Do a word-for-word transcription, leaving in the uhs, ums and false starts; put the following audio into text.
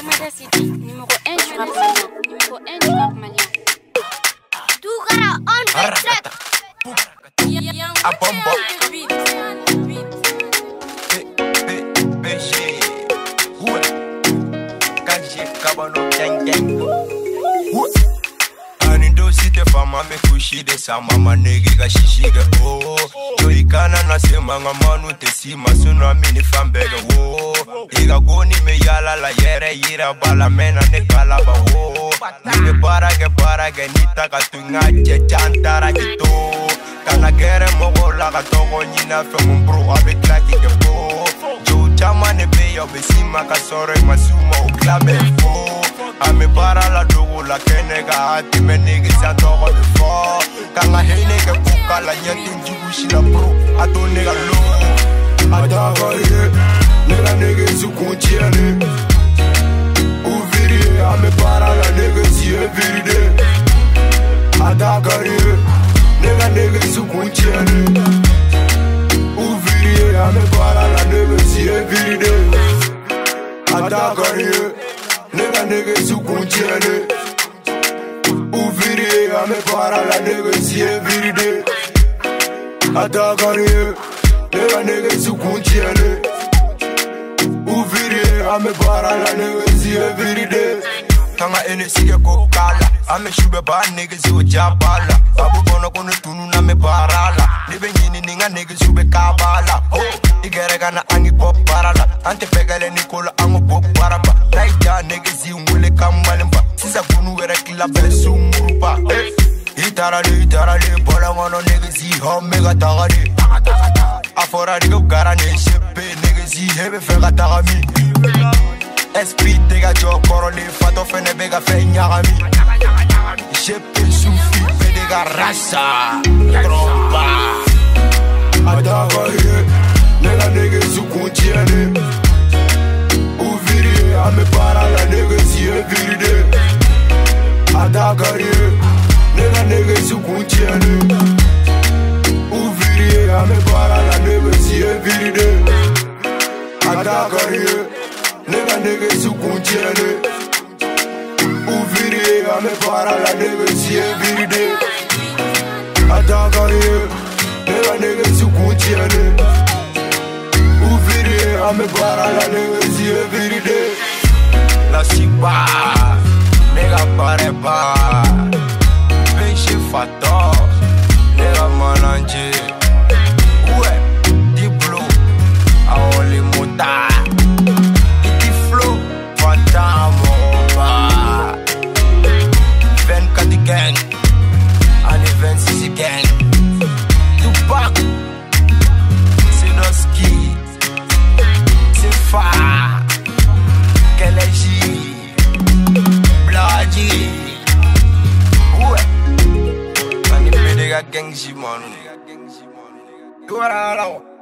Armada City, numéro un du rap malien, numéro un du rap malien. Dougara on the track. A bomba. B G. Ouais. K G Kabano gang gang. Ouais. Anindo site fama me kushi de sama manegi ga shishiga oh. Joikana na sema ngamanu te sima suna mini fambega oh. Iga goni me yala la yere yira bala mena ne kalaba oh. Nige barage barage nita ka tunga che chantara kito. Kana kere mogo la ka togo nyina fe mumbro abe klaki ke po. Jo chama ne be yo besima ka sore masuma o klabe fo. Ame para la dogo la kenega ati me nige sa togo de fo. Kanga hene ke kuka la nyati njugushi la pro ato nega lo. Adaga ye nega nege su kunchiene. Uviri ame para la nege si e viride. Adaga ye nega nege su kunchiene. Uviri ame para la nege si e viride. Adaga ye nega nege su kunchiene. Uviri ame para la nege si e viride. Adaga ye nega nege su kunchiene. Uviri ame para la nege si e viride. Kanga ene sige kokala ame shube ba niggas yo jabala babu bono kono tunu na me barala libe nyini ninga niggas shube kabala oh igere kana angi pop parala ante pegale nikola ango pop paraba laita niggas yi ngule kambalimba sisa kunu wera kila besu murupa eh itarale itarale bola ngono niggas yi homega tagari afora digo garane shepe niggas yi hebe fega tagami esprit tega jo korole fato fene bega fe nyagami jepe soufi bedega rasa trompa Adaga ye nega nege su kunchiene. Uviri ame para la nege si e viride. Adaga ye nega nege su kunchiene. Uviri ame para la nege si e viride. Adaga ye nega nege su kunchiene. Uviri ame para la nege si e viride. Adaga ye nega nege su kunchiene. Uviri ame para la nege si e viride. La siba nega pare ba Benche fato nega mananje. Ouais diblo aoli muta. Gang, and even Sisi gang. Tupac, Sinoski, Sefa, Kelechi, Bladi. Ouais, and the Bedega gang, Simon. You are all